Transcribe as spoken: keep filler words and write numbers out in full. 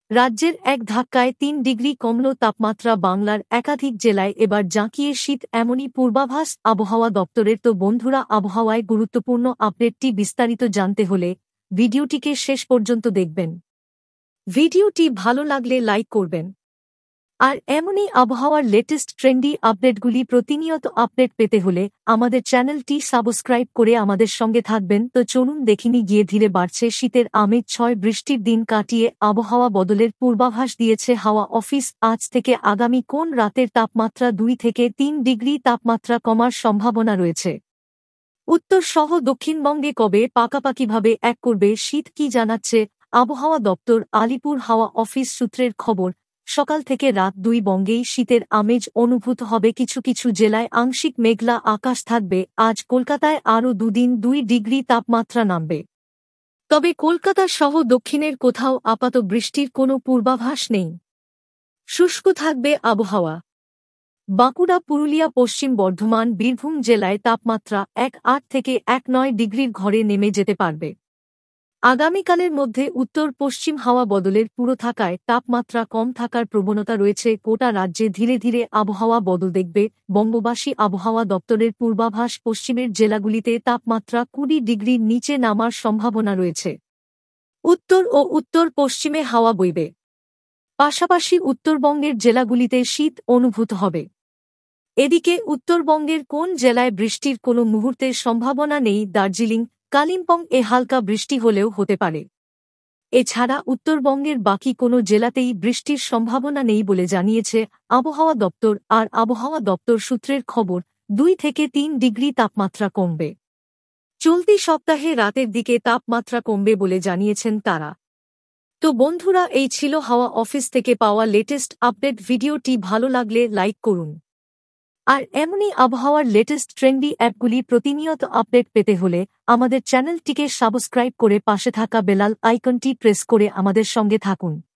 রাজ্যের এক ধাক্কায় তিন ডিগ্রি কমল তাপমাত্রা। বাংলার একাধিক জেলায় এবার জাঁকিয়ে শীত, এমনই পূর্বাভাস আবহাওয়া দপ্তরের। তো বন্ধুরা, আবহাওয়ায় গুরুত্বপূর্ণ আপডেটটি বিস্তারিত জানতে হলে ভিডিওটিকে শেষ পর্যন্ত দেখবেন। ভিডিওটি ভালো লাগলে লাইক করবেন। আর এমনই আবহাওয়ার লেটেস্ট ট্রেন্ডি আপডেটগুলি প্রতিনিয়ত আপডেট পেতে হলে আমাদের চ্যানেলটি সাবস্ক্রাইব করে আমাদের সঙ্গে থাকবেন। তো চলুন দেখিনি গিয়ে ধীরে বাড়ছে শীতের আমেজ। ছয় বৃষ্টির দিন কাটিয়ে আবহাওয়া বদলের পূর্বাভাস দিয়েছে হাওয়া অফিস। আজ থেকে আগামী কোন রাতের তাপমাত্রা দুই থেকে তিন ডিগ্রি তাপমাত্রা কমার সম্ভাবনা রয়েছে। উত্তর সহ দক্ষিণবঙ্গে কবে পাকাপাকিভাবে এক করবে শীত, কি জানাচ্ছে আবহাওয়া দপ্তর। আলিপুর হাওয়া অফিস সূত্রের খবর, সকাল থেকে রাত দুই বঙ্গেই শীতের আমেজ অনুভূত হবে। কিছু কিছু জেলায় আংশিক মেঘলা আকাশ থাকবে। আজ কলকাতায় আরও দুদিন দুই ডিগ্রি তাপমাত্রা নামবে। তবে কলকাতা সহ দক্ষিণের কোথাও আপাত বৃষ্টির কোনো পূর্বাভাস নেই। শুষ্ক থাকবে আবহাওয়া। বাঁকুড়া, পুরুলিয়া, পশ্চিম বর্ধমান, বীরভূম জেলায় তাপমাত্রা এক আট থেকে এক নয় ডিগ্রির ঘরে নেমে যেতে পারবে। আগামীকালের মধ্যে উত্তর পশ্চিম হাওয়া বদলের পুরো থাকায় তাপমাত্রা কম থাকার প্রবণতা রয়েছে। গোটা রাজ্যে ধীরে ধীরে আবহাওয়া বদল দেখবে বঙ্গবাসী। আবহাওয়া দপ্তরের পূর্বাভাস, পশ্চিমের জেলাগুলিতে তাপমাত্রা কুড়ি ডিগ্রির নিচে নামার সম্ভাবনা রয়েছে। উত্তর ও উত্তর পশ্চিমে হাওয়া বইবে। পাশাপাশি উত্তরবঙ্গের জেলাগুলিতে শীত অনুভূত হবে। এদিকে উত্তরবঙ্গের কোন জেলায় বৃষ্টির কোনো মুহূর্তের সম্ভাবনা নেই। দার্জিলিং, কালিম্পং এ হালকা বৃষ্টি হলেও হতে পারে। এছাড়া উত্তরবঙ্গের বাকি কোনো জেলাতেই বৃষ্টির সম্ভাবনা নেই বলে জানিয়েছে আবহাওয়া দপ্তর। আর আবহাওয়া দপ্তর সূত্রের খবর, দুই থেকে তিন ডিগ্রি তাপমাত্রা কমবে। চলতি সপ্তাহে রাতের দিকে তাপমাত্রা কমবে বলে জানিয়েছেন তারা। তো বন্ধুরা, এই ছিল হাওয়া অফিস থেকে পাওয়া লেটেস্ট আপডেট। ভিডিওটি ভালো লাগলে লাইক করুন। আর এমনই আবহাওয়ার লেটেস্ট ট্রেন্ডি অ্যাপগুলি প্রতিনিয়ত আপডেট পেতে হলে আমাদের চ্যানেলটিকে সাবস্ক্রাইব করে পাশে থাকা বেল আইকনটি প্রেস করে আমাদের সঙ্গে থাকুন।